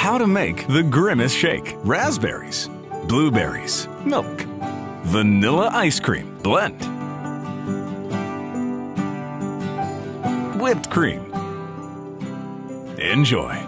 how to make the Grimace shake. Raspberries, blueberries, milk, vanilla ice cream blend, whipped cream. Enjoy.